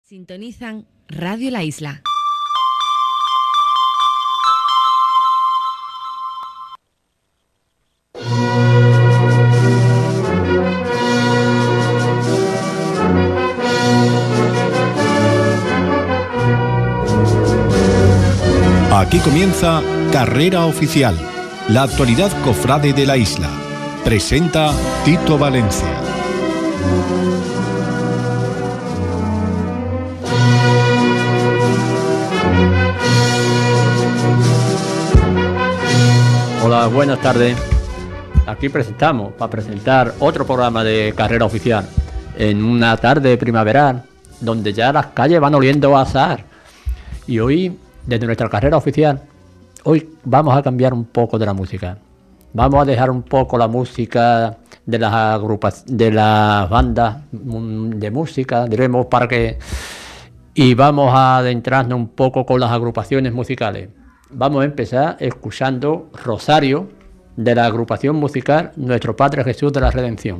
Sintonizan Radio La Isla. Aquí comienza Carrera Oficial, la actualidad cofrade de la isla. Presenta Tito Valencia. Hola, buenas tardes. Aquí presentamos, para presentar otro programa de Carrera Oficial, en una tarde primaveral, donde ya las calles van oliendo a azahar. Y hoy, desde nuestra carrera oficial, hoy vamos a cambiar un poco de la música. Vamos a dejar un poco la música de de las bandas de música, diremos, y vamos a adentrarnos un poco con las agrupaciones musicales. Vamos a empezar escuchando Rosario, de la agrupación musical Nuestro Padre Jesús de la Redención.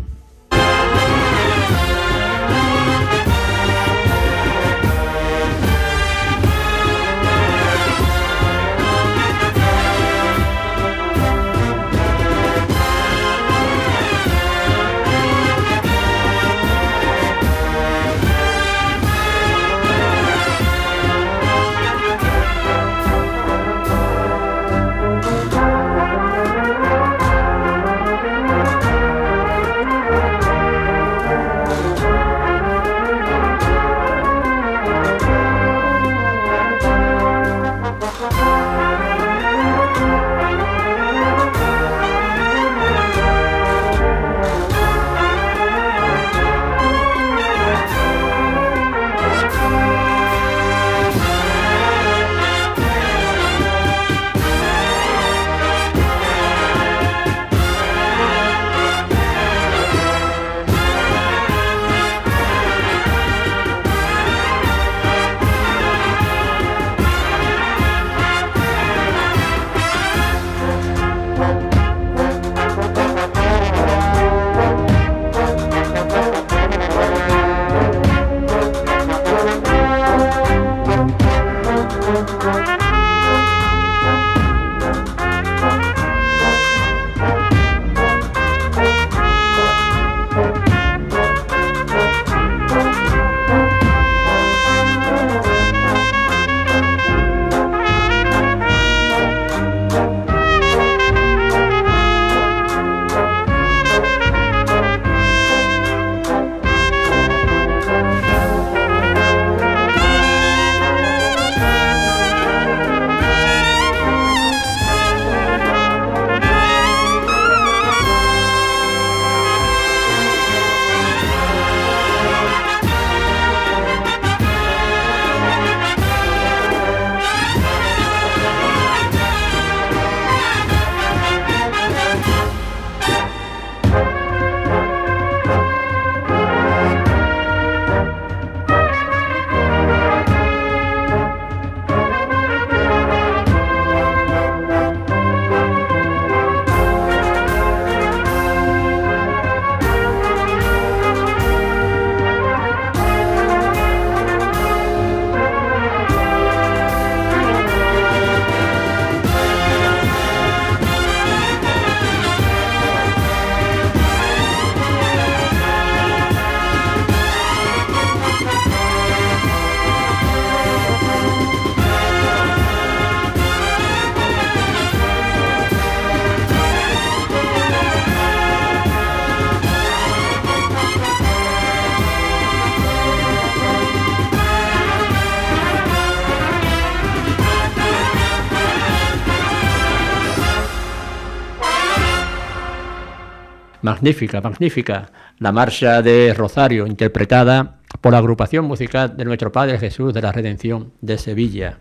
Magnífica, magnífica, la marcha de Rosario, interpretada por la agrupación musical de Nuestro Padre Jesús de la Redención de Sevilla.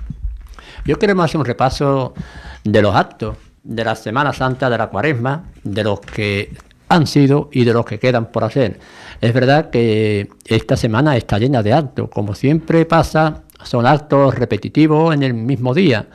Yo queremos hacer un repaso de los actos de la Semana Santa de la Cuaresma, de los que han sido y de los que quedan por hacer. Es verdad que esta semana está llena de actos, como siempre pasa, son actos repetitivos en el mismo día.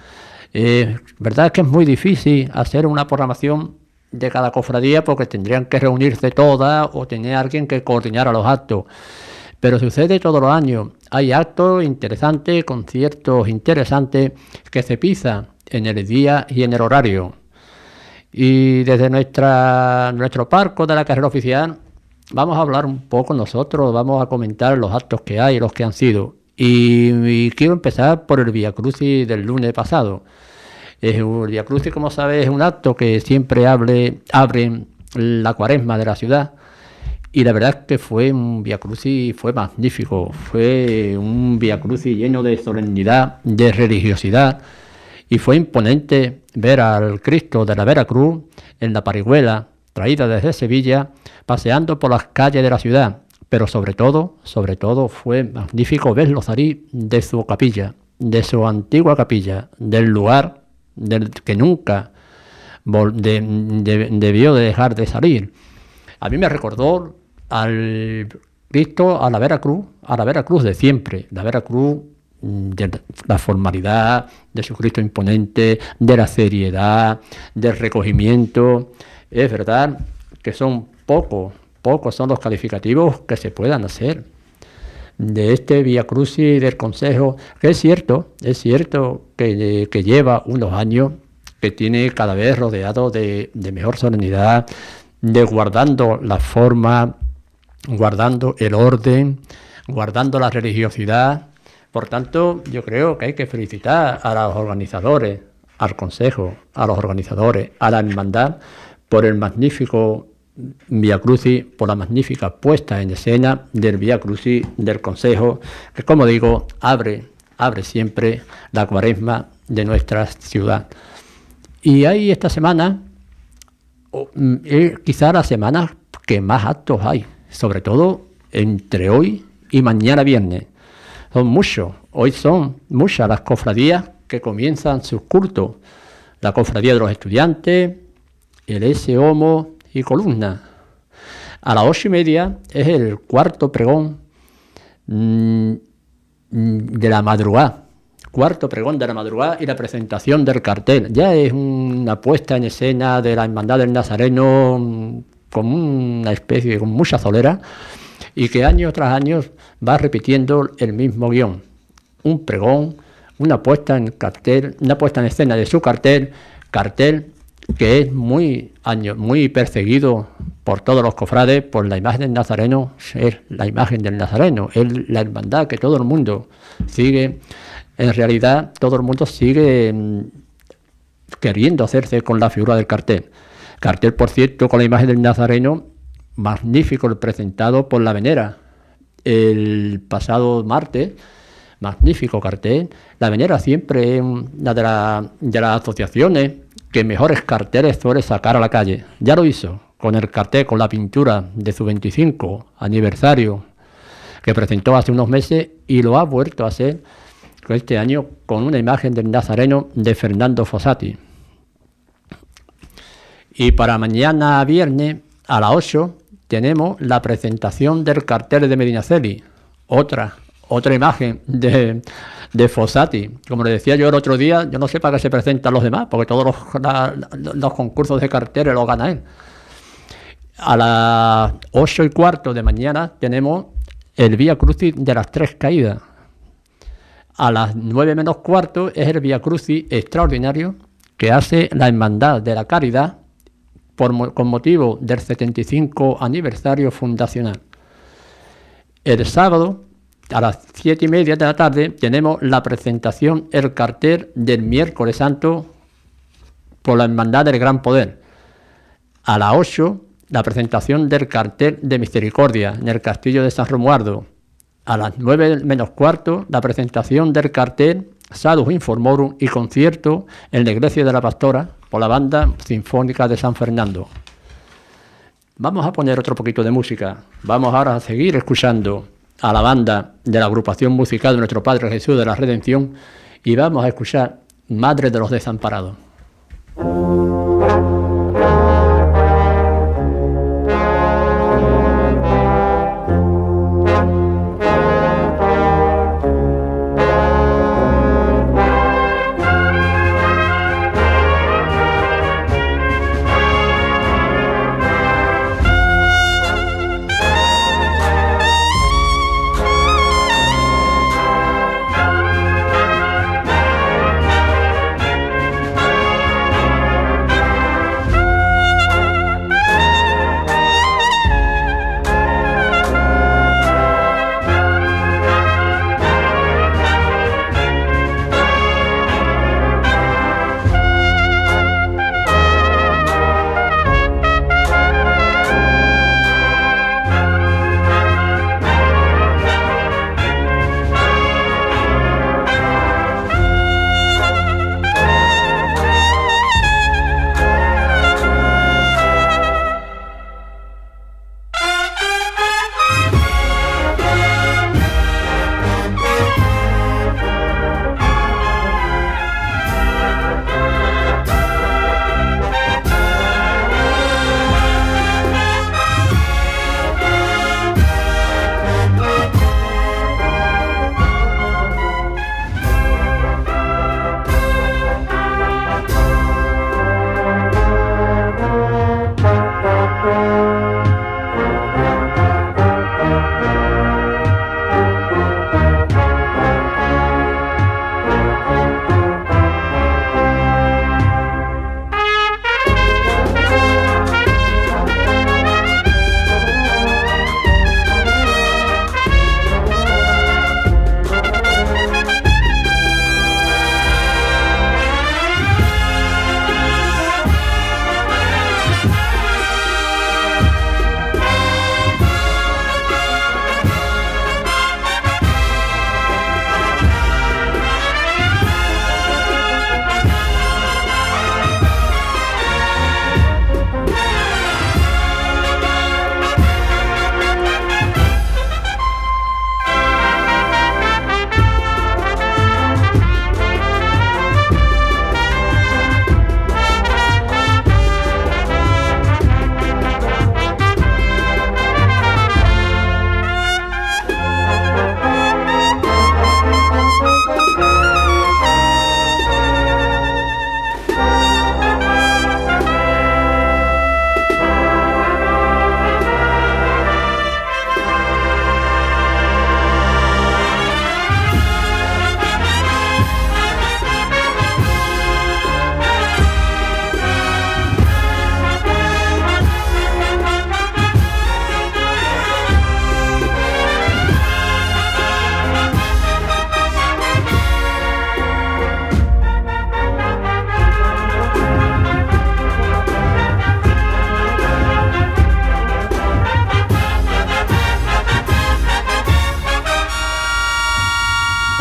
Verdad que es muy difícil hacer una programación de cada cofradía porque tendrían que reunirse todas o tener alguien que coordinara los actos. pero sucede todos los años. Hay actos interesantes, conciertos interesantes que se pisan en el día y en el horario. Y desde nuestro palco de la carrera oficial vamos a hablar un poco nosotros, vamos a comentar los actos que hay, los que han sido. Y quiero empezar por el Vía Crucis del lunes pasado. El Vía Crucis, como sabes, es un acto que siempre abre la cuaresma de la ciudad. Y la verdad es que fue un Vía Crucis, fue magnífico. Fue un Vía Crucis lleno de solemnidad, de religiosidad. Y fue imponente ver al Cristo de la Veracruz en la parihuela, traída desde Sevilla, paseando por las calles de la ciudad. Pero sobre todo fue magnífico verlo salir de su capilla, de su antigua capilla, del lugar del que nunca debió de dejar de salir. A mí me recordó al Cristo, a la Veracruz de siempre, la Veracruz de la formalidad, de su Cristo imponente, de la seriedad, del recogimiento. Es verdad que son pocos son los calificativos que se puedan hacer de este Vía Crucis del Consejo, que es cierto que lleva unos años, que tiene cada vez rodeado de mejor solemnidad, de guardando la forma, guardando el orden, guardando la religiosidad. Por tanto, yo creo que hay que felicitar a los organizadores, al Consejo, a los organizadores, a la hermandad, por el magnífico Vía Crucis, por la magnífica puesta en escena del Vía Crucis del Consejo, que, como digo, abre siempre la cuaresma de nuestra ciudad. Y hay esta semana, quizá la semana que más actos hay, sobre todo entre hoy y mañana viernes. Hoy son muchas las cofradías que comienzan sus cultos. La cofradía de los estudiantes, el S. Homo y Columna. A las 8:30 es el cuarto pregón de la madrugada. Cuarto pregón de la madrugada y la presentación del cartel. Ya es una puesta en escena de la Hermandad del Nazareno con una especie, con mucha solera, y que año tras año va repitiendo el mismo guión. Un pregón, una puesta en escena de su cartel que es muy perseguido por todos los cofrades, por la imagen del Nazareno. Es la imagen del Nazareno, es la hermandad que todo el mundo sigue. En realidad, todo el mundo sigue queriendo hacerse con la figura del cartel. Cartel, por cierto, con la imagen del Nazareno, magnífico, presentado por la Venera el pasado martes. Magnífico cartel. La Venera siempre es una de las asociaciones que mejores carteles suele sacar a la calle. Ya lo hizo con el cartel, con la pintura de su 25 aniversario que presentó hace unos meses, y lo ha vuelto a hacer este año con una imagen del Nazareno de Fernando Fossati. Y para mañana viernes a las 8 tenemos la presentación del cartel de Medinaceli, otra imagen de Fossati. Como le decía yo el otro día, yo no sé para qué se presentan los demás, porque todos los concursos de carteles los gana él. A las 8:15 de mañana tenemos el Vía Crucis de las Tres Caídas. A las 9:15 es el Vía Crucis extraordinario que hace la Hermandad de la Caridad con motivo del 75 aniversario fundacional. El sábado, a las 7:30 de la tarde, tenemos la presentación, el cartel del Miércoles Santo por la Hermandad del Gran Poder. A las 8, la presentación del cartel de Misericordia en el Castillo de San Romualdo. A las 9:15, la presentación del cartel Salus Informorum y concierto en la Iglesia de la Pastora por la Banda Sinfónica de San Fernando. Vamos a poner otro poquito de música. Vamos ahora a seguir escuchando a la banda de la agrupación musical de Nuestro Padre Jesús de la Redención, y vamos a escuchar Madre de los Desamparados.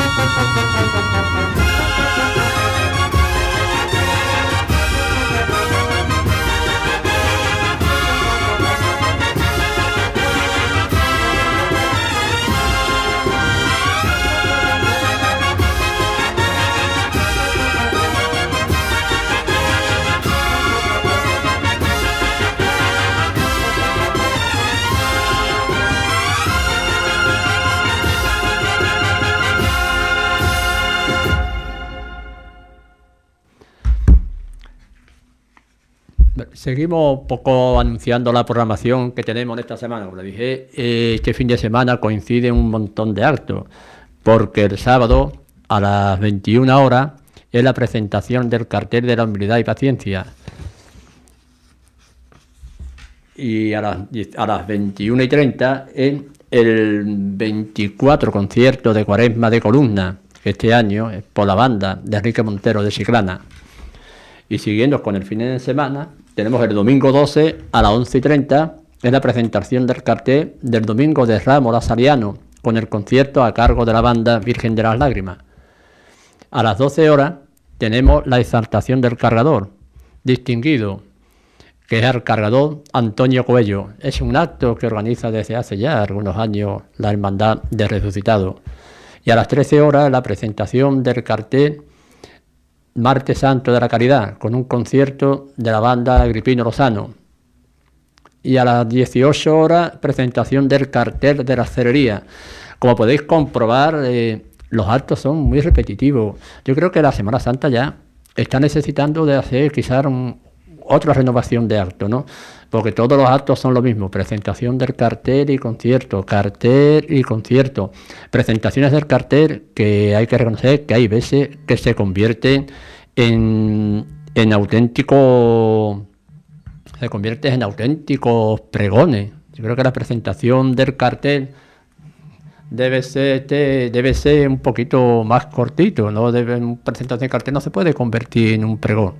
Seguimos un poco anunciando la programación que tenemos en esta semana. Como le dije, este fin de semana coincide un montón de actos, porque el sábado a las 21 horas es la presentación del cartel de la humildad y paciencia. Y a las 21:30 es el 24 concierto de Cuaresma de Columna, que este año es por la banda de Enrique Montero de Chiclana. Y siguiendo con el fin de semana, tenemos el domingo 12 a las 11:30, es la presentación del cartel del Domingo de Ramos Lasariano, con el concierto a cargo de la banda Virgen de las Lágrimas. A las 12 horas tenemos la exaltación del cargador distinguido, que es el cargador Antonio Coello. Es un acto que organiza desde hace ya algunos años la Hermandad de Resucitado. Y a las 13 horas la presentación del cartel Martes Santo de la Caridad, con un concierto de la banda Agripino Lozano. Y a las 18 horas, presentación del cartel de la Cerería. Como podéis comprobar, los actos son muy repetitivos. Yo creo que la Semana Santa ya está necesitando de hacer quizás otra renovación de actos, ¿no? Porque todos los actos son lo mismo: presentación del cartel y concierto, cartel y concierto. Presentaciones del cartel que hay que reconocer que hay veces que se convierten en auténticos pregones. Yo creo que la presentación del cartel debe ser un poquito más cortito, ¿no? Una presentación del cartel no se puede convertir en un pregón.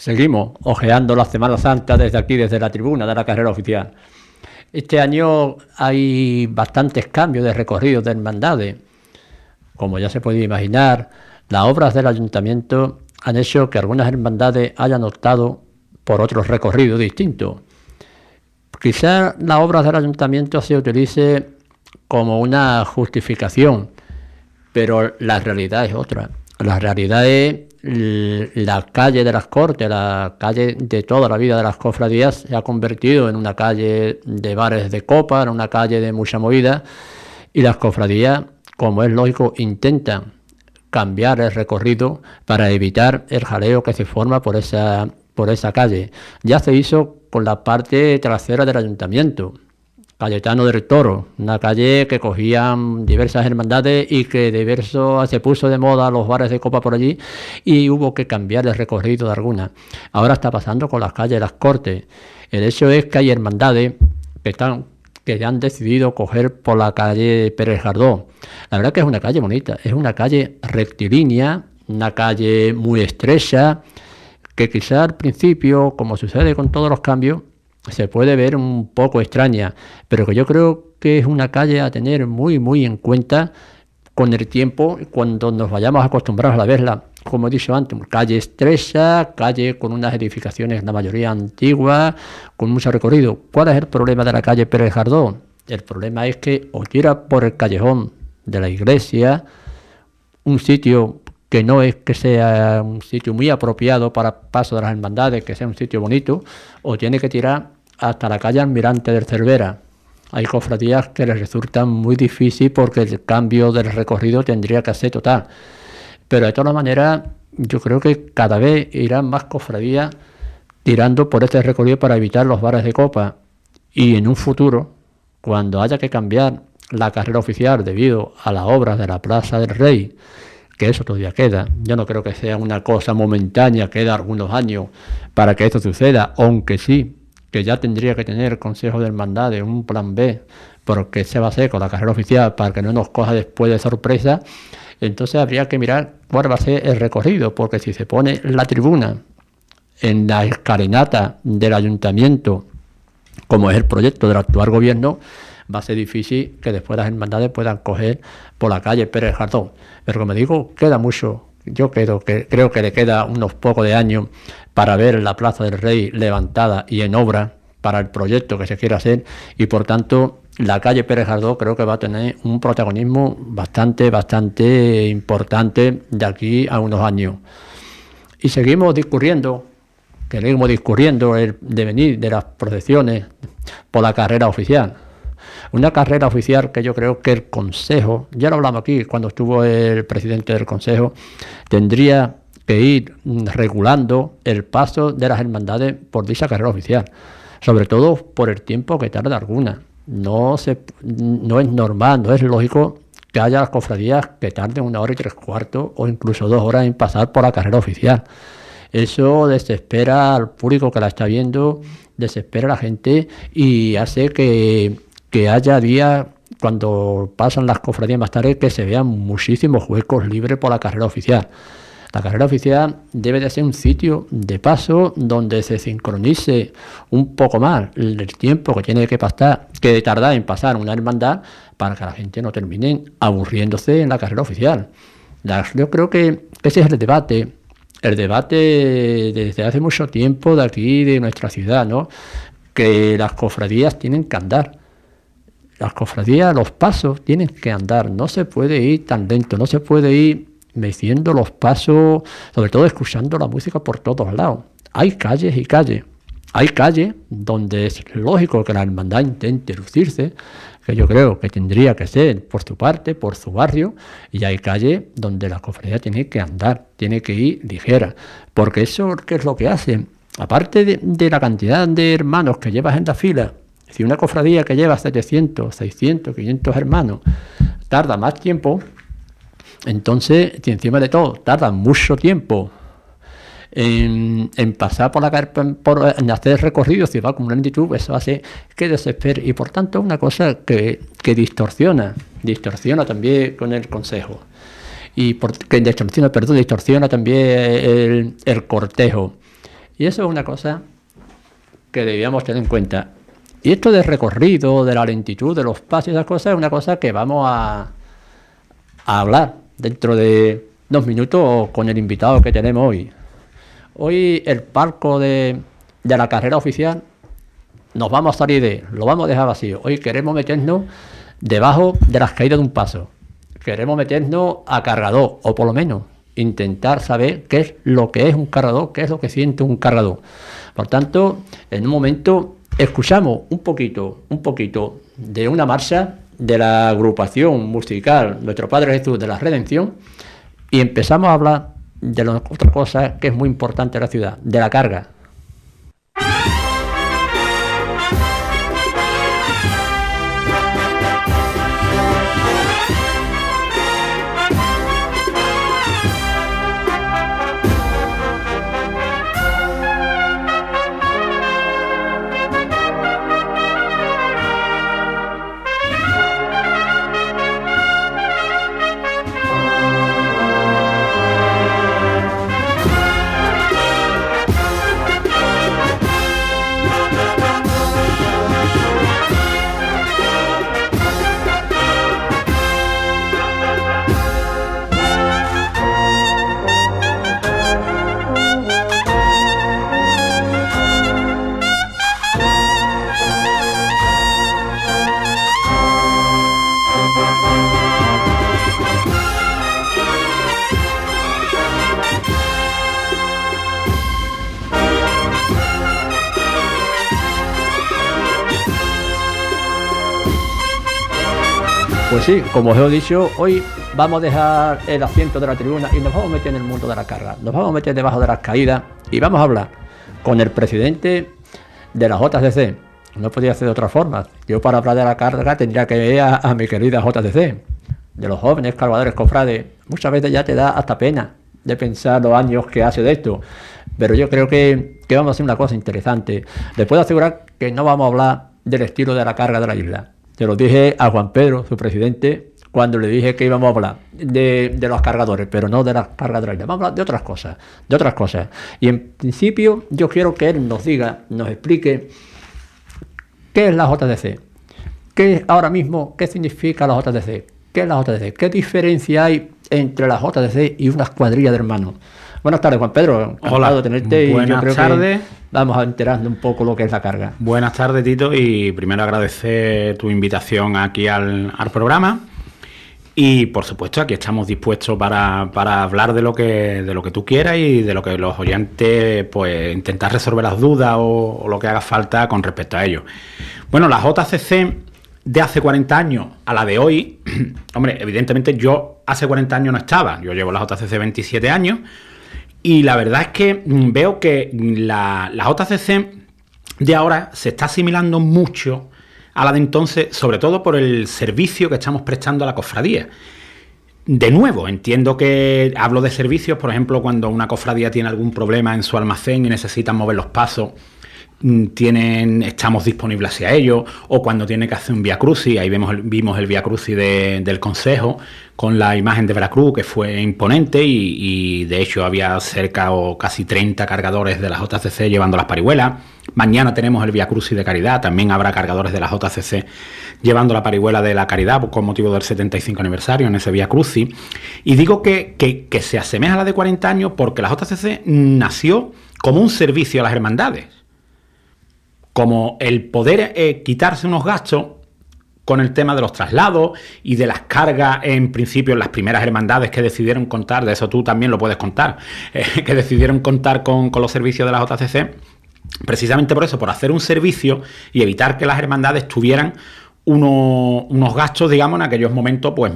Seguimos ojeando la Semana Santa desde aquí, desde la tribuna de la carrera oficial. Este año hay bastantes cambios de recorridos de hermandades. Como ya se puede imaginar, las obras del ayuntamiento han hecho que algunas hermandades hayan optado por otros recorridos distintos. Quizás las obras del ayuntamiento se utilice como una justificación, pero la realidad es otra. La realidad es la calle de las Cortes, la calle de toda la vida de las cofradías, se ha convertido en una calle de bares de copa, en una calle de mucha movida, y las cofradías, como es lógico, intentan cambiar el recorrido para evitar el jaleo que se forma por esa calle. Ya se hizo con la parte trasera del ayuntamiento, Cayetano del Toro, una calle que cogían diversas hermandades y que se puso de moda los bares de copa por allí y hubo que cambiar el recorrido de algunas. Ahora está pasando con las calles de las Cortes. El hecho es que hay hermandades que ya han decidido coger por la calle Pérez Gardó. La verdad que es una calle bonita, es una calle rectilínea, una calle muy estrecha, que quizá al principio, como sucede con todos los cambios, se puede ver un poco extraña, pero que yo creo que es una calle a tener muy, muy en cuenta con el tiempo, cuando nos vayamos acostumbrados a verla. Como he dicho antes, calle estrecha, calle con unas edificaciones, la mayoría antiguas, con mucho recorrido. ¿Cuál es el problema de la calle Pérez Gardó? El problema es que o tira por el callejón de la iglesia, un sitio que no es que sea un sitio muy apropiado para paso de las hermandades, que sea un sitio bonito, o tiene que tirar hasta la calle Almirante del Cervera. Hay cofradías que les resultan muy difícil porque el cambio del recorrido tendría que ser total. Pero de todas maneras, yo creo que cada vez irán más cofradías tirando por este recorrido para evitar los bares de copa. Y en un futuro, cuando haya que cambiar la carrera oficial debido a las obras de la Plaza del Rey, que eso todavía queda. Yo no creo que sea una cosa momentánea, queda algunos años para que esto suceda, aunque sí, que ya tendría que tener el Consejo de Hermandades un plan B, porque se va a hacer con la carrera oficial para que no nos coja después de sorpresa. Entonces habría que mirar cuál va a ser el recorrido, porque si se pone la tribuna en la escalinata del ayuntamiento, como es el proyecto del actual gobierno, va a ser difícil que después las hermandades puedan coger por la calle Pérez Gardó. Pero como digo, queda mucho. Yo creo que le queda unos pocos de años para ver la Plaza del Rey levantada y en obra para el proyecto que se quiere hacer, y por tanto la calle Pérez Gardó creo que va a tener un protagonismo bastante importante de aquí a unos años. Y seguimos discurriendo el devenir de las procesiones por la carrera oficial. Una carrera oficial que yo creo que el Consejo, ya lo hablamos aquí cuando estuvo el presidente del Consejo, tendría que ir regulando el paso de las hermandades por dicha carrera oficial, sobre todo por el tiempo que tarda alguna. No es normal, no es lógico que haya las cofradías que tarden 1 hora y 3/4 o incluso 2 horas en pasar por la carrera oficial. Eso desespera al público que la está viendo, desespera a la gente y hace que haya días, cuando pasan las cofradías más tarde, que se vean muchísimos huecos libres por la carrera oficial. La carrera oficial debe de ser un sitio de paso donde se sincronice un poco más el tiempo que tiene que tardar en pasar una hermandad, para que la gente no termine aburriéndose en la carrera oficial. Yo creo que ese es el debate desde hace mucho tiempo de aquí, de nuestra ciudad, ¿no? Que las cofradías tienen que andar. Las cofradías, los pasos tienen que andar, no se puede ir tan lento, no se puede ir meciendo los pasos, sobre todo escuchando la música por todos lados. Hay calles y calles. Hay calles donde es lógico que la hermandad intente lucirse, que yo creo que tendría que ser por su parte, por su barrio, y hay calles donde la cofradía tiene que andar, tiene que ir ligera, porque eso, ¿qué es lo que hace? Aparte de la cantidad de hermanos que llevas en la fila, si una cofradía que lleva 700, 600, 500 hermanos tarda más tiempo, entonces, si encima de todo tarda mucho tiempo en pasar en hacer el recorrido, si va con una lentitud, eso hace que desespere, y por tanto una cosa que distorsiona también con el Consejo, y distorsiona también el cortejo. Y eso es una cosa que debíamos tener en cuenta. Y esto del recorrido, de la lentitud, de los pasos y esas cosas, es una cosa que vamos a hablar dentro de 2 minutos con el invitado que tenemos hoy. Hoy el palco de la carrera oficial nos vamos a salir de él, lo vamos a dejar vacío. Hoy queremos meternos debajo de las caídas de un paso. Queremos meternos a cargador, o por lo menos intentar saber qué es lo que es un cargador, qué es lo que siente un cargador. Por tanto, en un momento escuchamos un poquito de una marcha de la agrupación musical Nuestro Padre Jesús de la Redención y empezamos a hablar de otra cosa que es muy importante en la ciudad, de la carga. Pues sí, como os he dicho, hoy vamos a dejar el asiento de la tribuna y nos vamos a meter en el mundo de la carga. Nos vamos a meter debajo de las caídas y vamos a hablar con el presidente de la JCC. No podía ser de otra forma. Yo para hablar de la carga tendría que ir a mi querida JCC. De los jóvenes cargadores cofrades, muchas veces ya te da hasta pena de pensar los años que hace de esto. Pero yo creo que vamos a hacer una cosa interesante. Les puedo asegurar que no vamos a hablar del estilo de la carga de la isla. Se lo dije a Juan Pedro, su presidente, cuando le dije que íbamos a hablar de los cargadores, pero no de las cargas de la isla. Vamos a hablar de otras cosas. Y en principio yo quiero que él nos diga, nos explique qué es la JCC, qué ahora mismo, qué significa la JCC, qué es la JCC, qué diferencia hay entre la JCC y una cuadrilla de hermanos. Buenas tardes, Juan Pedro. Hola, de tenerte. buenas y yo creo tardes. Que vamos a enterarnos un poco lo que es la carga. Buenas tardes, Tito, y primero agradecer tu invitación aquí al programa. Y por supuesto, aquí estamos dispuestos para hablar de lo que tú quieras y de lo que los oyentes, pues, intentar resolver las dudas o lo que haga falta con respecto a ello. Bueno, la JCC de hace 40 años a la de hoy, hombre, evidentemente yo hace 40 años no estaba. Yo llevo la JCC 27 años. Y la verdad es que veo que la JCC de ahora se está asimilando mucho a la de entonces, sobre todo por el servicio que estamos prestando a la cofradía. De nuevo, entiendo que hablo de servicios, por ejemplo, cuando una cofradía tiene algún problema en su almacén y necesitan mover los pasos, estamos disponibles hacia ello, o cuando tiene que hacer un Vía Crucis, ahí vimos el Vía Crucis del Consejo con la imagen de Veracruz, que fue imponente y de hecho había cerca o casi 30 cargadores de la JCC llevando las parihuelas. Mañana tenemos el Vía Crucis de Caridad, también habrá cargadores de la JCC llevando la parihuela de la Caridad con motivo del 75 aniversario en ese Vía Crucis. Y digo que se asemeja a la de 40 años porque la JCC nació como un servicio a las hermandades, como el poder quitarse unos gastos con el tema de los traslados y de las cargas, en principio, en las primeras hermandades que decidieron contar, de eso tú también lo puedes contar, que decidieron contar con los servicios de la JCC, precisamente por eso, por hacer un servicio y evitar que las hermandades tuvieran unos gastos, digamos, en aquellos momentos, pues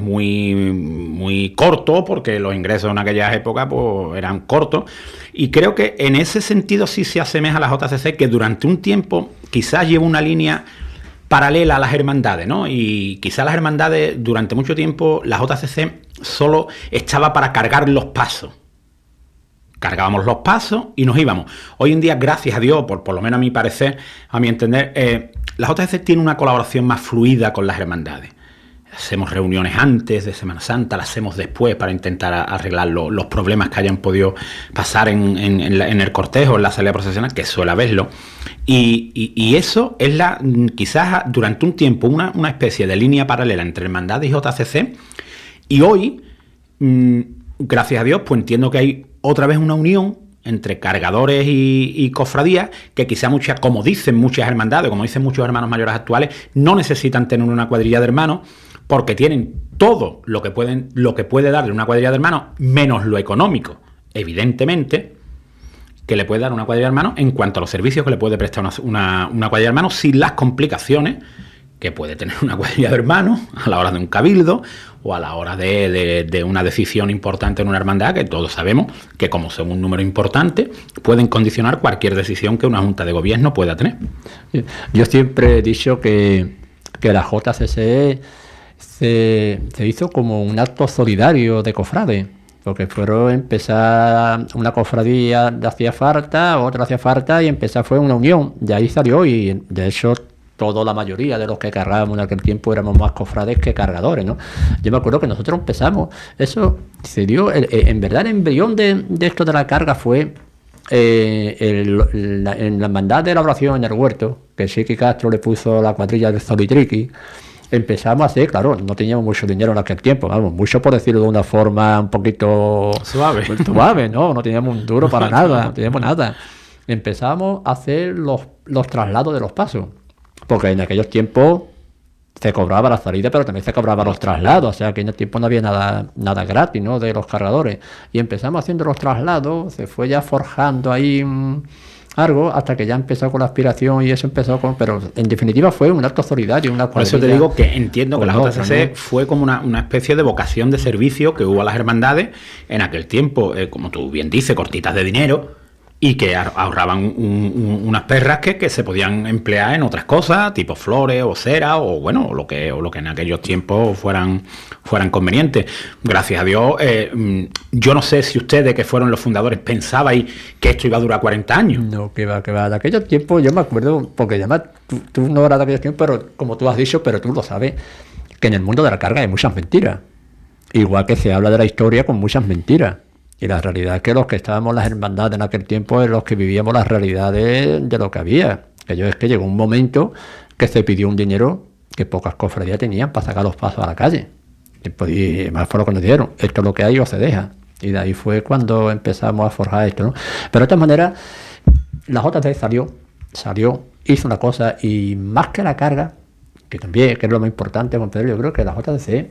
muy cortos, porque los ingresos en aquellas épocas pues eran cortos. Y creo que en ese sentido sí se asemeja a la JCC, que durante un tiempo quizás lleva una línea paralela a las hermandades, ¿no? Y quizás las hermandades, durante mucho tiempo, la JCC solo estaba para cargar los pasos. Cargábamos los pasos y nos íbamos. Hoy en día, gracias a Dios, por lo menos a mi parecer, a mi entender, la JCC tiene una colaboración más fluida con las hermandades. Es hacemos reuniones antes de Semana Santa, las hacemos después para intentar arreglar los problemas que hayan podido pasar en el cortejo, en la salida procesional, que suele haberlo. Y eso es quizás durante un tiempo una especie de línea paralela entre hermandades y JCC, y hoy, gracias a Dios, pues entiendo que hay otra vez una unión entre cargadores y cofradías, que quizá como dicen muchas hermandades, como dicen muchos hermanos mayores actuales, no necesitan tener una cuadrilla de hermanos, porque tienen todo lo que puede darle una cuadrilla de hermanos, menos lo económico, evidentemente, que le puede dar una cuadrilla de hermanos en cuanto a los servicios que le puede prestar una cuadrilla de hermanos, sin las complicaciones que puede tener una cuadrilla de hermanos a la hora de un cabildo o a la hora de una decisión importante en una hermandad, que todos sabemos que como son un número importante, pueden condicionar cualquier decisión que una junta de gobierno pueda tener. Yo siempre he dicho que la JCC se hizo como un acto solidario de cofrades, porque fueron empezar una cofradía le hacía falta, otra hacía falta, y empezar fue una unión, de ahí salió, y de hecho la mayoría de los que cargábamos en aquel tiempo éramos más cofrades que cargadores, ¿no? Yo me acuerdo que nosotros empezamos, eso se dio, en verdad el embrión de esto de la carga fue en la hermandad de la oración en el huerto, que Chiqui Castro le puso la cuadrilla de Zolitriqui. Empezamos a hacer, claro, no teníamos mucho dinero en aquel tiempo, vamos, mucho por decirlo de una forma un poquito suave, ¿no? No teníamos un duro para nada, no teníamos nada. Empezamos a hacer los traslados de los pasos, porque en aquellos tiempos se cobraba la salida, pero también se cobraba los traslados, o sea que en el tiempo no había nada gratis, ¿no?, de los cargadores. Y empezamos haciendo los traslados, se fue ya forjando ahí algo, hasta que ya empezó con la aspiración, y eso empezó pero en definitiva fue un acto solidario, una cuadrilla. Por eso te digo que entiendo que la JCC ¿no? Fue como una especie de vocación de servicio que hubo a las hermandades en aquel tiempo, como tú bien dices, cortitas de dinero, y que ahorraban unas perras que se podían emplear en otras cosas, tipo flores o cera, o bueno, o lo que en aquellos tiempos fueran convenientes. Gracias a Dios, yo no sé si ustedes, que fueron los fundadores, pensabais que esto iba a durar 40 años. No, que va. De aquellos tiempos yo me acuerdo, porque además tú no eras de aquellos tiempos, pero como tú has dicho, pero tú lo sabes, que en el mundo de la carga hay muchas mentiras. Igual que se habla de la historia con muchas mentiras. Y la realidad es que los que estábamos en las hermandades en aquel tiempo eran los que vivíamos las realidades de lo que había. Es que llegó un momento que se pidió un dinero que pocas cofradías tenían para sacar los pasos a la calle. Y además fue lo que nos dijeron, esto es lo que hay o se deja. Y de ahí fue cuando empezamos a forjar esto, ¿no? Pero de todas maneras, la JCC salió, hizo una cosa, y más que la carga, que también, que es lo más importante, yo creo que la JCC,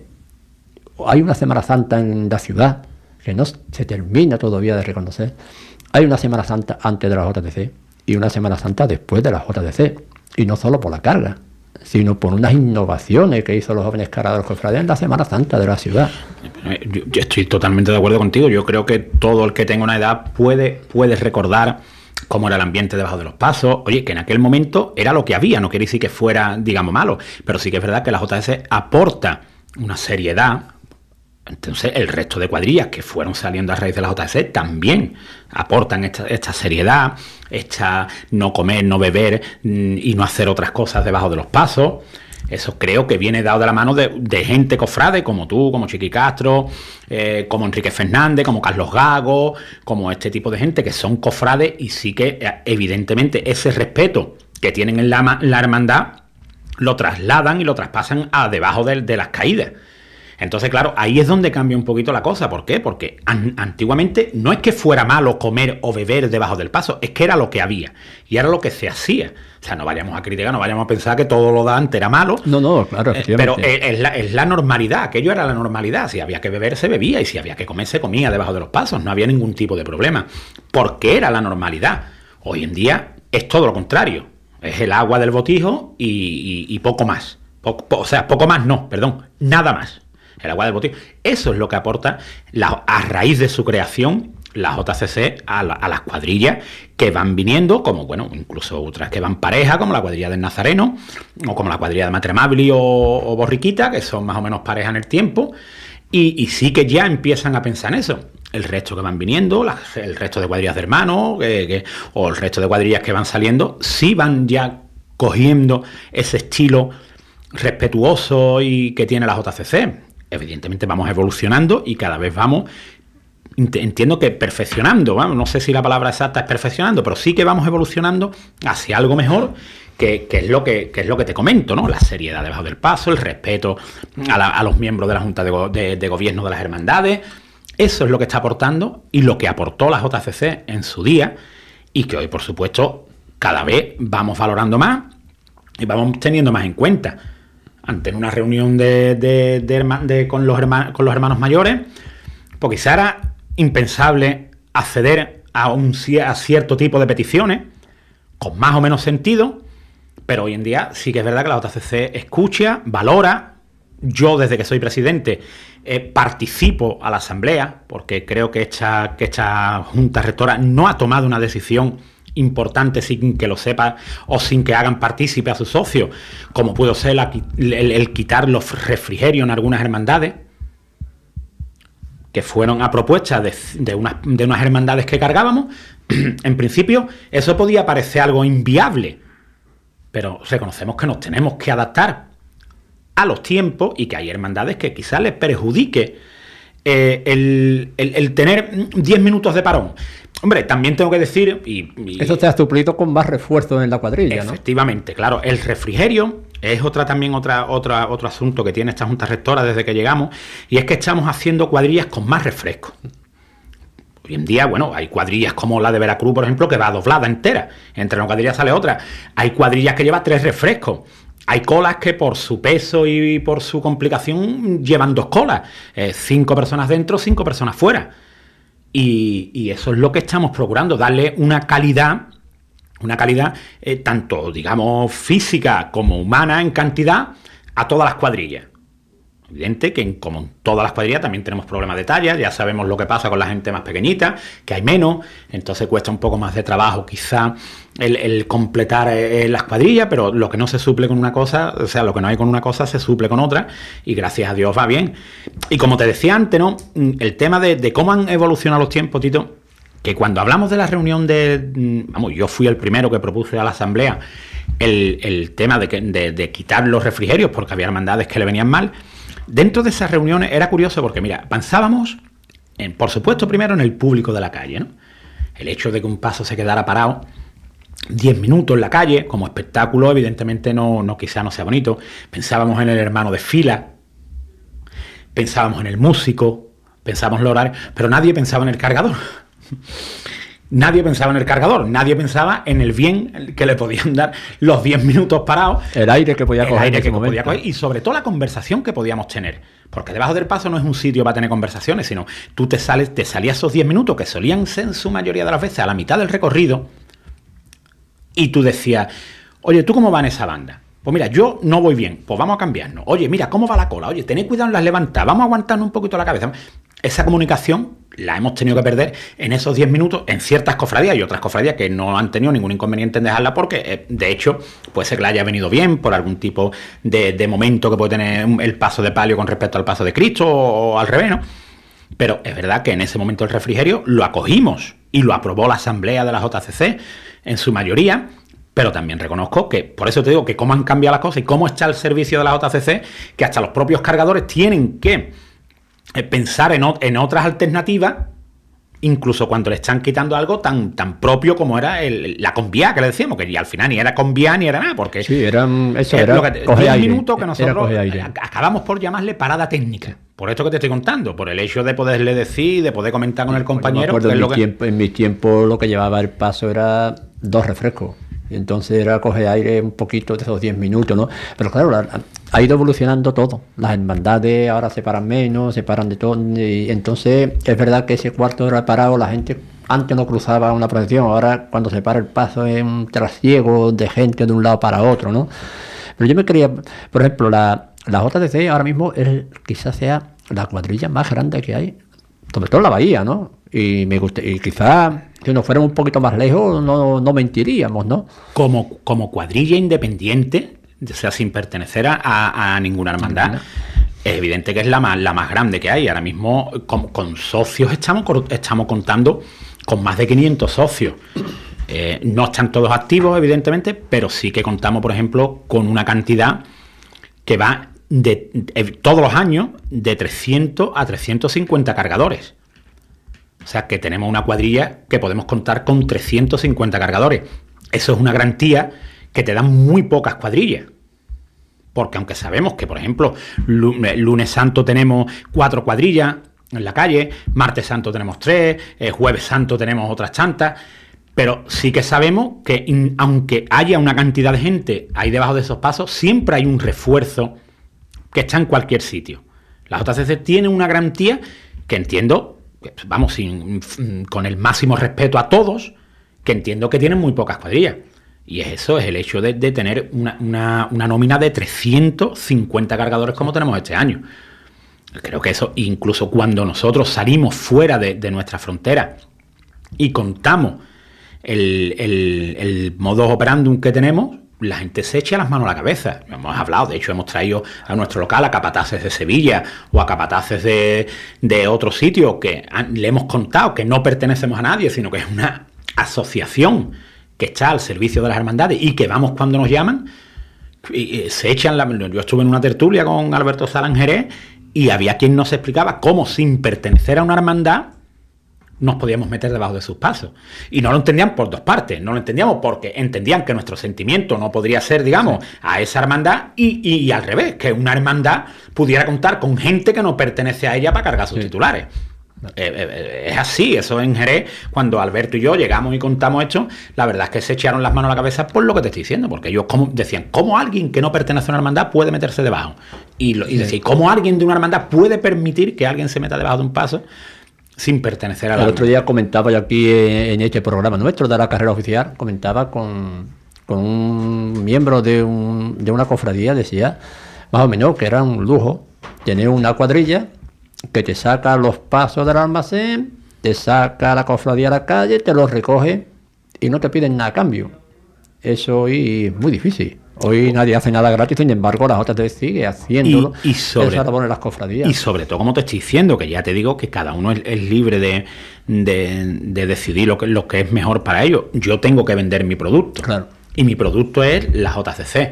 hay una Semana Santa en la ciudad, que no se termina todavía de reconocer. Hay una Semana Santa antes de la JCC y una Semana Santa después de la JCC, y no solo por la carga, sino por unas innovaciones que hizo los jóvenes cargadores cofrades en la Semana Santa de la ciudad. Yo estoy totalmente de acuerdo contigo. Yo creo que todo el que tenga una edad puede recordar cómo era el ambiente debajo de los pasos. Oye, que en aquel momento era lo que había, no quiere decir que fuera, digamos, malo, pero sí que es verdad que la JCC aporta una seriedad. Entonces el resto de cuadrillas que fueron saliendo a raíz de la JCC también aportan esta seriedad, esta no comer, no beber y no hacer otras cosas debajo de los pasos. Eso creo que viene dado de la mano de gente cofrade como tú, como Chiqui Castro, como Enrique Fernández, como Carlos Gago, como este tipo de gente que son cofrades, y sí que evidentemente ese respeto que tienen en la hermandad lo trasladan y lo traspasan a debajo de las caídas. Entonces, claro, ahí es donde cambia un poquito la cosa. ¿Por qué? Porque antiguamente no es que fuera malo comer o beber debajo del paso, es que era lo que había y era lo que se hacía. O sea, no vayamos a criticar, no vayamos a pensar que todo lo de antes era malo. No, claro. Pero es la normalidad, aquello era la normalidad. Si había que beber, se bebía, y si había que comer, se comía debajo de los pasos. No había ningún tipo de problema, porque era la normalidad. Hoy en día es todo lo contrario. Es el agua del botijo y poco más. Poco más no, perdón, nada más. El agua del botijo. Eso es lo que aporta, a raíz de su creación, la JCC a las cuadrillas que van viniendo, como, bueno, incluso otras que van pareja, como la cuadrilla del Nazareno, o como la cuadrilla de Matremabili o Borriquita, que son más o menos pareja en el tiempo, y sí que ya empiezan a pensar en eso. El resto que van viniendo, el resto de cuadrillas de hermanos, o el resto de cuadrillas que van saliendo, sí van ya cogiendo ese estilo respetuoso y que tiene la JCC. Evidentemente vamos evolucionando y cada vez vamos, entiendo que perfeccionando, ¿vale? No sé si la palabra exacta es perfeccionando, pero sí que vamos evolucionando hacia algo mejor, que es lo que te comento, ¿no? La seriedad debajo del paso, el respeto a los miembros de la Junta de Gobierno de las hermandades. Eso es lo que está aportando y lo que aportó la JCC en su día, y que hoy, por supuesto, cada vez vamos valorando más y vamos teniendo más en cuenta. Ante una reunión con los hermanos mayores, porque quizá era impensable acceder a cierto tipo de peticiones con más o menos sentido, pero hoy en día sí que es verdad que la JCC escucha, valora. Yo, desde que soy presidente, participo a la asamblea, porque creo que esta Junta Rectora no ha tomado una decisión importante sin que lo sepa o sin que hagan partícipe a sus socios, como pudo ser el quitar los refrigerios en algunas hermandades, que fueron a propuesta de unas hermandades que cargábamos. En principio eso podía parecer algo inviable, pero reconocemos que nos tenemos que adaptar a los tiempos y que hay hermandades que quizás les perjudique el tener 10 minutos de parón. Hombre, también tengo que decir... Eso te ha suplido con más refuerzo en la cuadrilla, ¿no? Efectivamente, claro. El refrigerio es otro asunto que tiene esta Junta Rectora desde que llegamos, y es que estamos haciendo cuadrillas con más refresco. Hoy en día, bueno, hay cuadrillas como la de Veracruz, por ejemplo, que va doblada entera. Entre una cuadrilla sale otra. Hay cuadrillas que llevan 3 refrescos. Hay colas que por su peso y por su complicación llevan 2 colas. 5 personas dentro, 5 personas fuera. Y eso es lo que estamos procurando, darle una calidad tanto, digamos, física como humana en cantidad a todas las cuadrillas. Evidente que como en todas las cuadrillas también tenemos problemas de talla, ya sabemos lo que pasa con la gente más pequeñita, que hay menos, entonces cuesta un poco más de trabajo quizá el completar las cuadrillas, pero lo que no se suple con una cosa, o sea, lo que no hay con una cosa se suple con otra, y gracias a Dios va bien. Y como te decía antes, ¿no? El tema de cómo han evolucionado los tiempos, Tito, que cuando hablamos de la reunión yo fui el primero que propuse a la asamblea el tema de quitar los refrigerios porque había hermandades que le venían mal. Dentro de esas reuniones era curioso porque, mira, pensábamos, por supuesto, primero en el público de la calle, ¿no? El hecho de que un paso se quedara parado 10 minutos en la calle, como espectáculo, evidentemente quizá no sea bonito. Pensábamos en el hermano de fila, pensábamos en el músico, pensábamos en el horario, pero nadie pensaba en el cargador. Nadie pensaba en el cargador, nadie pensaba en el bien que le podían dar los 10 minutos parados. El aire que podía coger. Y sobre todo la conversación que podíamos tener. Porque debajo del paso no es un sitio para tener conversaciones, sino tú te salías esos 10 minutos, que solían ser en su mayoría de las veces a la mitad del recorrido, y tú decías, oye, ¿tú cómo va en esa banda? Pues mira, yo no voy bien, pues vamos a cambiarnos. Oye, mira, ¿cómo va la cola? Oye, tened cuidado en las levantadas, vamos a aguantarnos un poquito la cabeza. Esa comunicación la hemos tenido que perder en esos 10 minutos en ciertas cofradías y otras cofradías que no han tenido ningún inconveniente en dejarla porque, de hecho, puede ser que le haya venido bien por algún tipo de momento que puede tener el paso de palio con respecto al paso de Cristo o al revés, ¿no? Pero es verdad que en ese momento el refrigerio lo acogimos y lo aprobó la asamblea de la JCC en su mayoría, pero también reconozco que, por eso te digo que cómo han cambiado las cosas y cómo está el servicio de la JCC, que hasta los propios cargadores tienen que pensar en otras alternativas, incluso cuando le están quitando algo tan propio como era la convía, que le decíamos, que al final ni era convía ni era nada, porque sí, era 10 minutos que nosotros acabamos por llamarle parada técnica. Por esto que te estoy contando, por el hecho de poderle decir, de poder comentar con el compañero. En mi tiempo lo que llevaba el paso era 2 refrescos. Y entonces era coger aire un poquito de esos 10 minutos, ¿no? Pero claro, ha ido evolucionando todo. Las hermandades ahora se paran menos, se paran de todo. Y entonces es verdad que ese cuarto de hora parado, la gente antes no cruzaba una procesión. Ahora cuando se para el paso es un trasiego de gente de un lado para otro, ¿no? Pero yo me quería, por ejemplo, la JCC ahora mismo quizás sea la cuadrilla más grande que hay, sobre todo en la bahía, ¿no? Y me gusta, y quizás si nos fuéramos un poquito más lejos no mentiríamos, ¿no? Como cuadrilla independiente, o sea, sin pertenecer a ninguna hermandad, es evidente que es la más grande que hay. Ahora mismo con socios estamos contando con más de 500 socios. No están todos activos, evidentemente, pero sí que contamos, por ejemplo, con una cantidad que va todos los años de 300 a 350 cargadores. O sea, que tenemos una cuadrilla que podemos contar con 350 cargadores. Eso es una garantía que te dan muy pocas cuadrillas. Porque aunque sabemos que, por ejemplo, lunes santo tenemos 4 cuadrillas en la calle, martes santo tenemos 3, jueves santo tenemos otras tantas, pero sí que sabemos que aunque haya una cantidad de gente ahí debajo de esos pasos, siempre hay un refuerzo que está en cualquier sitio. La JCC tiene una garantía que entiendo, vamos, con el máximo respeto a todos, que entiendo que tienen muy pocas cuadrillas. Y eso es el hecho de tener una nómina de 350 cargadores como tenemos este año. Creo que eso, incluso cuando nosotros salimos fuera de nuestra frontera y contamos el modus operandum que tenemos, la gente se echa las manos a la cabeza. Hemos hablado, de hecho hemos traído a nuestro local a capataces de Sevilla o a capataces de otros sitios que le hemos contado que no pertenecemos a nadie, sino que es una asociación que está al servicio de las hermandades y que vamos cuando nos llaman, y se echan yo estuve en una tertulia con Alberto Sala en Jerez y había quien nos explicaba cómo sin pertenecer a una hermandad nos podíamos meter debajo de sus pasos. Y no lo entendían por dos partes. No lo entendíamos porque entendían que nuestro sentimiento no podría ser, digamos, a esa hermandad y al revés, que una hermandad pudiera contar con gente que no pertenece a ella para cargar sus titulares. Es así, eso en Jerez, cuando Alberto y yo llegamos y contamos esto, la verdad es que se echaron las manos a la cabeza por lo que te estoy diciendo, porque ellos decían, ¿cómo alguien que no pertenece a una hermandad puede meterse debajo? Y decían, ¿cómo alguien de una hermandad puede permitir que alguien se meta debajo de un paso sin pertenecer a la hermandad? El otro día comentaba yo aquí en este programa nuestro de la carrera oficial, comentaba con un miembro de una cofradía, decía, más o menos, que era un lujo tener una cuadrilla que te saca los pasos del almacén, te saca la cofradía a la calle, te los recoge y no te piden nada a cambio. Eso hoy es muy difícil. Hoy nadie hace nada gratis, sin embargo la JT sigue haciéndolo. Y sobre las cofradías. Y sobre todo, como te estoy diciendo, que ya te digo que cada uno es libre de decidir lo que es mejor para ellos. Yo tengo que vender mi producto. Claro. Y mi producto es la JCC.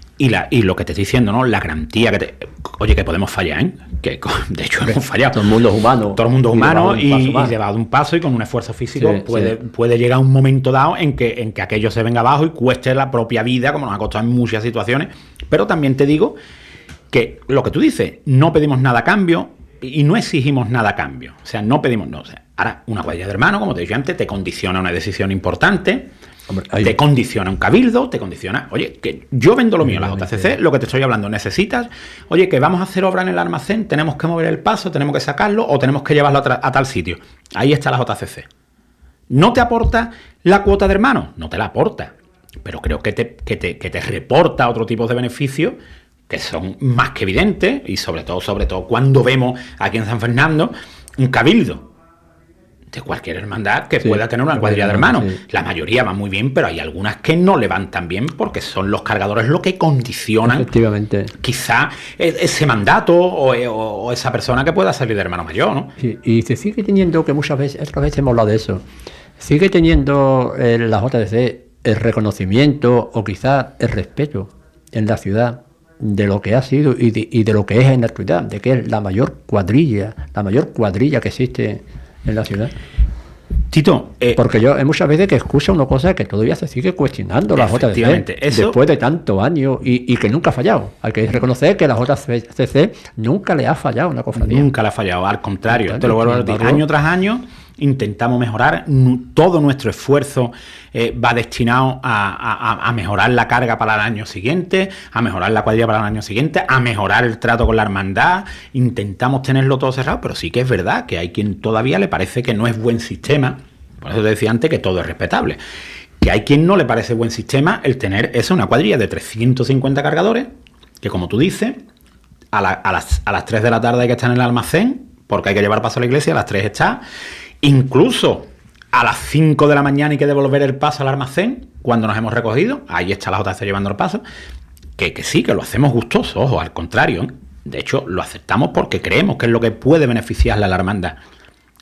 Y lo que te estoy diciendo, ¿no? La garantía oye, que podemos fallar, ¿eh? Que de hecho hemos fallado. Todo el mundo es humano. Todo el mundo es humano y llevado un paso y con un esfuerzo físico puede llegar un momento dado en que aquello se venga abajo y cueste la propia vida, como nos ha costado en muchas situaciones. Pero también te digo que lo que tú dices, no pedimos nada a cambio y no exigimos nada a cambio. O sea, no pedimos, no. O sea, ahora, una cuadrilla de hermano, como te he dicho antes, te condiciona una decisión importante. Hombre, te condiciona un cabildo, te condiciona, oye, que yo vendo lo mío, la JCC, lo que te estoy hablando, necesitas, oye, que vamos a hacer obra en el almacén, tenemos que mover el paso, tenemos que sacarlo o tenemos que llevarlo a tal sitio. Ahí está la JCC. ¿No te aporta la cuota de hermano? No te la aporta, pero creo que te reporta otro tipo de beneficios que son más que evidentes y sobre todo cuando vemos aquí en San Fernando un cabildo de cualquier hermandad que pueda tener una cuadrilla de hermanos. Sí. La mayoría va muy bien, pero hay algunas que no le van tan bien porque son los cargadores lo que condicionan efectivamente quizá ese mandato o esa persona que pueda salir de hermano mayor, ¿no? Sí, y se sigue teniendo, que otras veces hemos hablado de eso, sigue teniendo la JCC el reconocimiento o quizás el respeto en la ciudad de lo que ha sido y de lo que es en la actualidad, de que es la mayor cuadrilla que existe en la ciudad. Tito, porque yo muchas veces que escucho una cosa que todavía se sigue cuestionando la JCC después de tantos años y que nunca ha fallado. Hay que reconocer que la JCC nunca le ha fallado a una cofradía. Nunca le ha fallado, al contrario, te lo vuelvo a decir, año tras año intentamos mejorar, todo nuestro esfuerzo va destinado a mejorar la carga para el año siguiente, a mejorar la cuadrilla para el año siguiente, a mejorar el trato con la hermandad, intentamos tenerlo todo cerrado, pero sí que es verdad que hay quien todavía le parece que no es buen sistema, por eso te decía antes que todo es respetable, que hay quien no le parece buen sistema el tener una cuadrilla de 350 cargadores, que como tú dices, a las 3 de la tarde hay que estar en el almacén, porque hay que llevar paso a la iglesia, a las 3 está. Incluso a las 5 de la mañana hay que devolver el paso al almacén cuando nos hemos recogido. Ahí está la JCC llevando el paso. Que sí, que lo hacemos gustoso, ojo, al contrario. De hecho, lo aceptamos porque creemos que es lo que puede beneficiarle a la hermandad.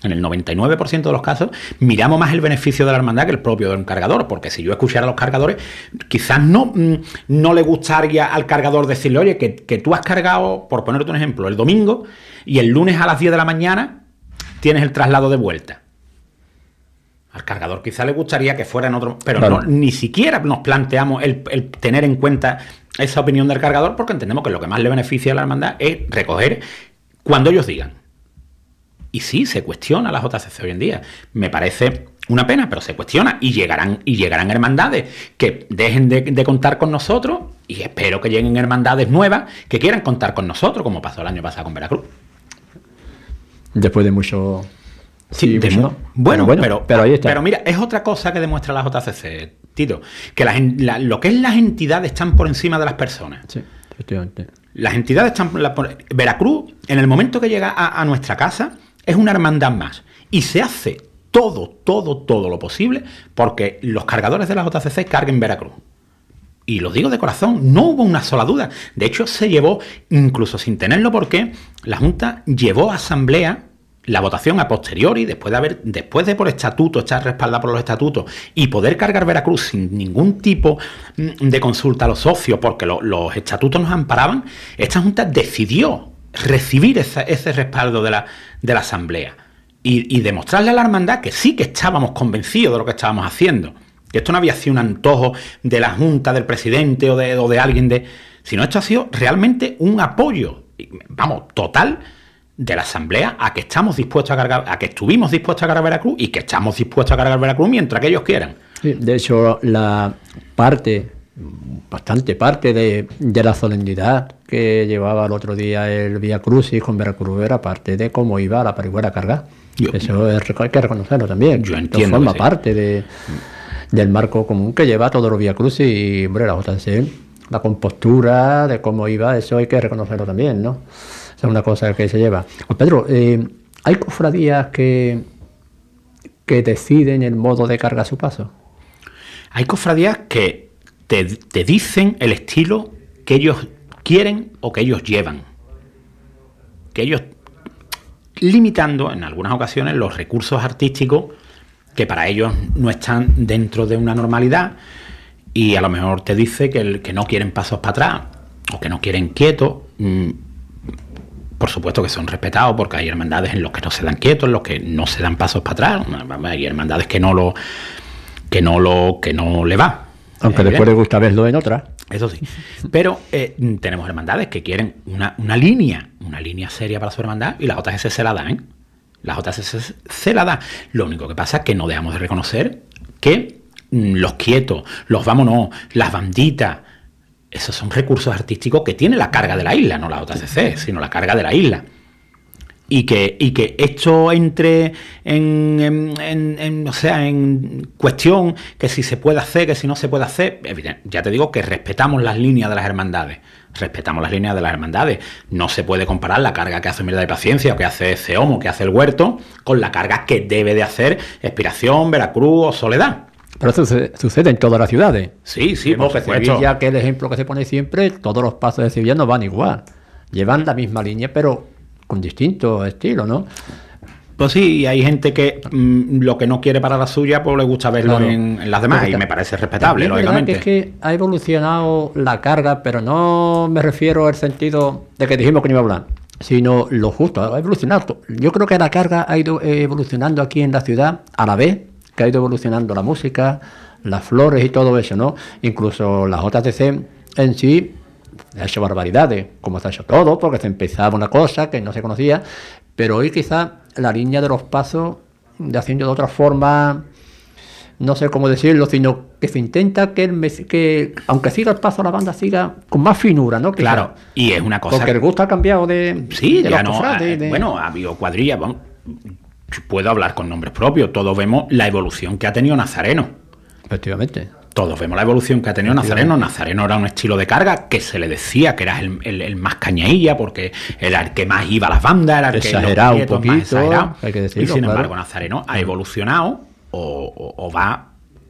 en el 99% de los casos, miramos más el beneficio de la hermandad que el propio de un cargador, porque si yo escuchara a los cargadores, quizás no le gustaría al cargador decirle, oye, que tú has cargado, por ponerte un ejemplo, el domingo, y el lunes a las 10 de la mañana tienes el traslado de vuelta. Al cargador quizás le gustaría que fuera en otro... Pero claro, ni siquiera nos planteamos el tener en cuenta esa opinión del cargador, porque entendemos que lo que más le beneficia a la hermandad es recoger cuando ellos digan. Y sí, se cuestiona la JCC hoy en día. Me parece una pena, pero se cuestiona. Y llegarán hermandades que dejen de contar con nosotros, y espero que lleguen hermandades nuevas que quieran contar con nosotros, como pasó el año pasado con Veracruz. Después de mucho... Sí, bueno, pero ahí está. Pero mira, es otra cosa que demuestra la JCC, Tito, que lo que es las entidades están por encima de las personas. Sí, efectivamente. Las entidades están... Veracruz, en el momento que llega a nuestra casa, es una hermandad más. Y se hace todo lo posible porque los cargadores de la JCC carguen Veracruz. Y lo digo de corazón, no hubo una sola duda. De hecho, se llevó, incluso sin tenerlo, porque la Junta llevó a asamblea la votación a posteriori, después de por estatuto, estar respaldada por los estatutos y poder cargar Veracruz sin ningún tipo de consulta a los socios, porque los estatutos nos amparaban. Esta Junta decidió recibir ese respaldo de la Asamblea y demostrarle a la hermandad que sí que estábamos convencidos de lo que estábamos haciendo, que esto no había sido un antojo de la Junta, del presidente o de alguien, sino esto ha sido realmente un apoyo, total, de la Asamblea a que estamos dispuestos a cargar, a que estuvimos dispuestos a cargar Veracruz y que estamos dispuestos a cargar Veracruz mientras que ellos quieran. Sí, de hecho, bastante parte de la solemnidad que llevaba el otro día el Vía Crucis con Veracruz era parte de cómo iba la parihuela a cargar. Eso hay que reconocerlo también. Yo entiendo. Forma parte del marco común que lleva todos los Vía Crucis y, hombre, la JC, la compostura de cómo iba, eso hay que reconocerlo también, ¿no? Es una cosa que se lleva. Pedro, ¿hay cofradías que deciden el modo de carga a su paso? Hay cofradías que te dicen el estilo que ellos quieren o que ellos llevan. Que ellos, limitando en algunas ocasiones los recursos artísticos que para ellos no están dentro de una normalidad, y a lo mejor te dice que no quieren pasos para atrás o que no quieren quietos. Por supuesto que son respetados, porque hay hermandades en los que no se dan quietos, en los que no se dan pasos para atrás. Hay hermandades que no le va. Aunque después le gusta verlo en otra. Eso sí. Pero tenemos hermandades que quieren una línea seria para su hermandad, y la JCC se la da, ¿eh? La JCC se la da. Lo único que pasa es que no dejamos de reconocer que los quietos, los vámonos, las banditas, esos son recursos artísticos que tiene la carga de la isla, no la JCC, sino la carga de la isla. Y que esto entre en cuestión, que si se puede hacer, que si no se puede hacer, ya te digo que respetamos las líneas de las hermandades. No se puede comparar la carga que hace Humildad de Paciencia, o que hace Ceomo, que hace el Huerto, con la carga que debe de hacer Expiración, Veracruz o Soledad. Pero eso sucede en todas las ciudades. Sí, porque Sevilla, que es el ejemplo que se pone siempre, todos los pasos de Sevilla no van igual. Llevan la misma línea, pero con distinto estilo, ¿no? Pues sí, hay gente que lo que no quiere para la suya, pues le gusta verlo en las demás, y me parece respetable, lógicamente. Es que ha evolucionado la carga, pero no me refiero al sentido de que dijimos que no iba a hablar, sino lo justo, ha evolucionado. Yo creo que la carga ha ido evolucionando aquí en la ciudad a la vez que ha ido evolucionando la música, las flores y todo eso, ¿no? Incluso la JCC en sí ha hecho barbaridades, como se ha hecho todo, porque se empezaba una cosa que no se conocía, pero hoy quizá la línea de los pasos, de haciendo de otra forma, no sé cómo decirlo, sino que se intenta que aunque siga el paso, la banda siga con más finura, ¿no? Quizá. Claro, y es una cosa... Porque el gusto ha cambiado de... Sí, de ya no... Bueno, ha habido cuadrillas, puedo hablar con nombres propios, todos vemos la evolución que ha tenido Nazareno. Efectivamente. Todos vemos la evolución que ha tenido Nazareno. Nazareno era un estilo de carga que se le decía que era el más cañailla, porque era el que más iba a las bandas, era el exagerado un poquito, hay que decirlo, y sin embargo Nazareno ha evolucionado o va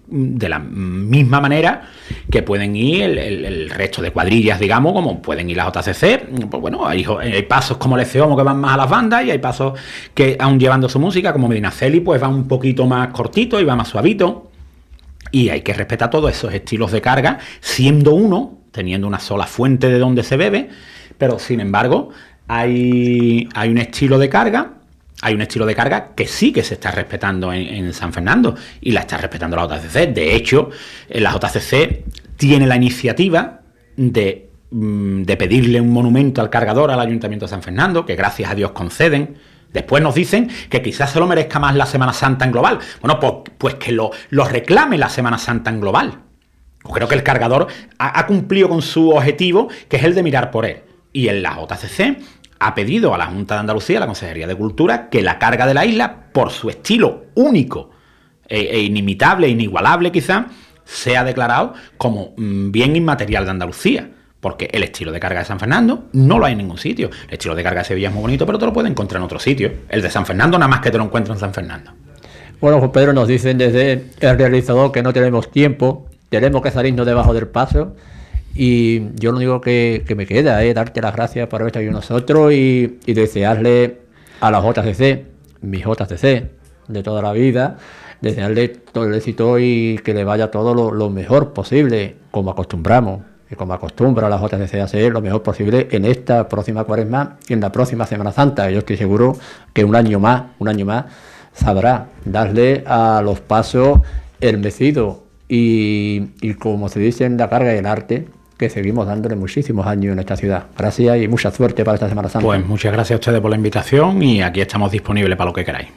de la misma manera que pueden ir el resto de cuadrillas, digamos, como pueden ir las JCC. Pues bueno, hay pasos como el Eceomo que van más a las bandas, y hay pasos que, aun llevando su música, como Medinaceli, pues va un poquito más cortito y va más suavito. Y hay que respetar todos esos estilos de carga, siendo uno, teniendo una sola fuente de donde se bebe, pero sin embargo hay un estilo de carga. Hay un estilo de carga que sí que se está respetando en San Fernando, y la está respetando la JCC. De hecho, la JCC tiene la iniciativa de pedirle un monumento al cargador al Ayuntamiento de San Fernando, que gracias a Dios conceden. Después nos dicen que quizás se lo merezca más la Semana Santa en global. Bueno, pues que lo reclame la Semana Santa en global. Creo que el cargador ha cumplido con su objetivo, que es el de mirar por él. Y en la JCC ha pedido a la Junta de Andalucía, a la Consejería de Cultura, que la carga de la isla, por su estilo único e inimitable, inigualable quizá, sea declarado como bien inmaterial de Andalucía. Porque el estilo de carga de San Fernando no lo hay en ningún sitio. El estilo de carga de Sevilla es muy bonito, pero te lo puedes encontrar en otro sitio. El de San Fernando nada más que te lo encuentras en San Fernando. Bueno, Juan Pedro, nos dicen desde el realizador que no tenemos tiempo, tenemos que salirnos debajo del paso. Y yo lo único que me queda es darte las gracias por haber estado con nosotros y desearle a la JCC, mi JCC de toda la vida, desearle todo el éxito y que le vaya todo lo mejor posible, como acostumbramos y como acostumbra la JCC a hacer lo mejor posible en esta próxima Cuaresma y en la próxima Semana Santa. Yo estoy seguro que un año más sabrá darle a los pasos el mecido y como se dice en la carga del arte, que seguimos dándole muchísimos años en esta ciudad. Gracias y mucha suerte para esta Semana Santa. Pues muchas gracias a ustedes por la invitación, y aquí estamos disponibles para lo que queráis.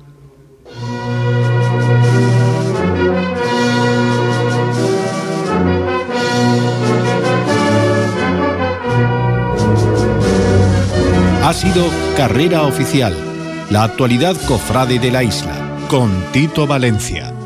Ha sido Carrera Oficial, la actualidad cofrade de la isla, con Tito Valencia.